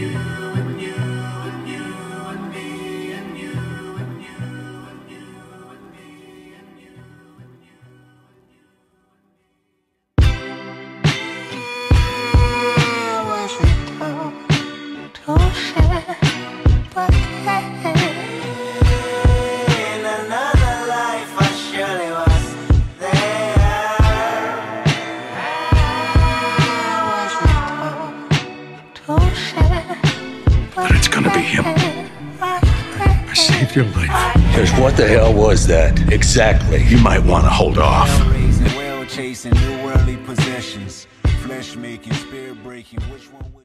But it's gonna be him. I saved your life. Because what the hell was that? Exactly. You might want to hold off. Chasing new worldly possessions, flesh making, spirit breaking. Which one?